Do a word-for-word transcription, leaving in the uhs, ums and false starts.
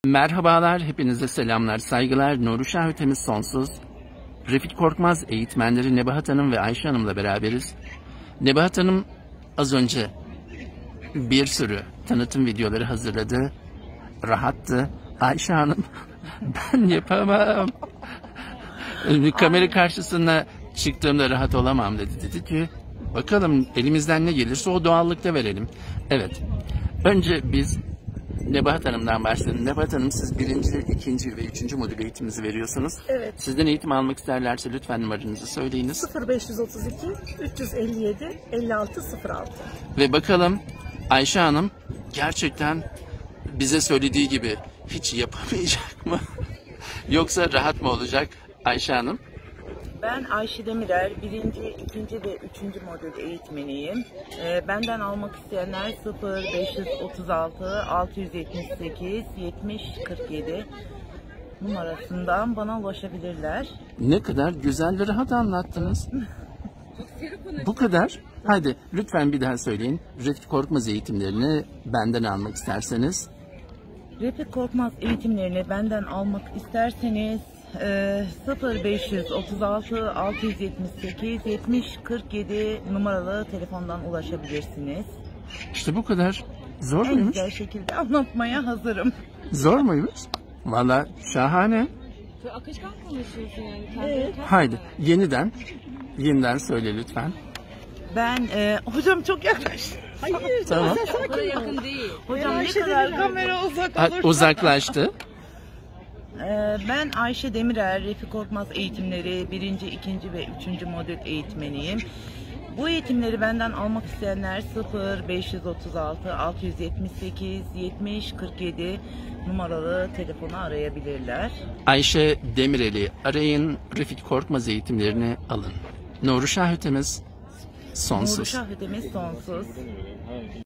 Merhabalar, hepinize selamlar, saygılar. Nuruşah Ötemiz sonsuz. Refik Korkmaz eğitmenleri Nebahat Hanım ve Ayşe Hanım'la beraberiz. Nebahat Hanım az önce bir sürü tanıtım videoları hazırladı. Rahattı. Ayşe Hanım ben yapamam. Kamera karşısına çıktığımda rahat olamam dedi. Dedi ki bakalım elimizden ne gelirse o doğallıkta verelim. Evet. Önce biz Nebahat Hanım'dan başlayalım. Nebahat Hanım, siz birinci, ikinci ve üçüncü modül eğitiminizi veriyorsunuz. Evet. Sizden eğitim almak isterlerse lütfen numaranızı söyleyiniz. sıfır beş otuz iki üç yüz elli yedi elli altı sıfır altı. Ve bakalım Ayşe Hanım gerçekten bize söylediği gibi hiç yapamayacak mı? Yoksa rahat mı olacak Ayşe Hanım? Ben Ayşe Demirer, birinci, ikinci ve üçüncü modül eğitmeniyim. Ee, benden almak isteyenler sıfır beş otuz altı altı yüz yetmiş sekiz yetmiş kırk yedi numarasından bana ulaşabilirler. Ne kadar güzel ve rahat anlattınız. Bu kadar. Haydi lütfen bir daha söyleyin. Refik Korkmaz eğitimlerini benden almak isterseniz. Refik Korkmaz eğitimlerini benden almak isterseniz e, sıfır beş otuz altı altı yüz yetmiş sekiz yetmiş kırk yedi numaralı telefondan ulaşabilirsiniz. İşte bu kadar. Zor En muymuş? güzel şekilde anlatmaya hazırım. Zor muymuş? Valla şahane. Akışkan konuşuyorsun yani. Kendini Evet. Haydi yeniden, yeniden söyle lütfen. Ben e, hocam çok yaklaştı. Hayır. Tamam. Buraya yakın değil. Hocam ne kadar kamera uzak Ha, olursa. uzaklaştı. E, ben Ayşe Demirer, Refik Korkmaz eğitimleri birinci, ikinci ve üçüncü modül eğitmeniyim. Bu eğitimleri benden almak isteyenler sıfır beş otuz altı altı yüz yetmiş sekiz yetmiş kırk yedi numaralı telefonu arayabilirler. Ayşe Demirel'i arayın, Refik Korkmaz eğitimlerini alın. Nuruşah Ötemiz sonsuz. Nuruşah Ötemiz sonsuz.